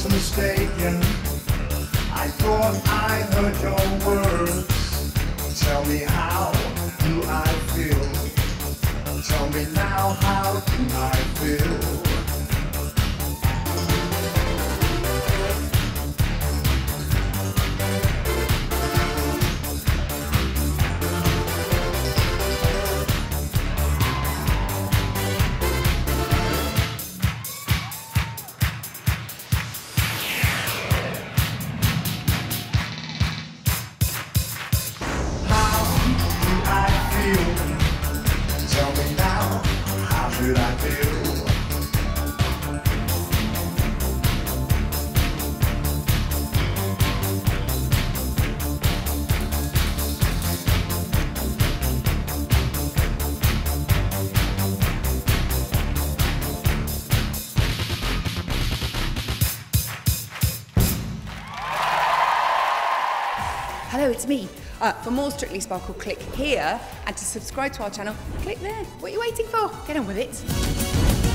was mistaken. I thought I heard your words. Tell me, how do I feel? Tell me now, how do I feel? Tell me now, how should I feel? Hello, it's me. For more Strictly Sparkle, click here, and to subscribe to our channel, click there. What are you waiting for? Get on with it.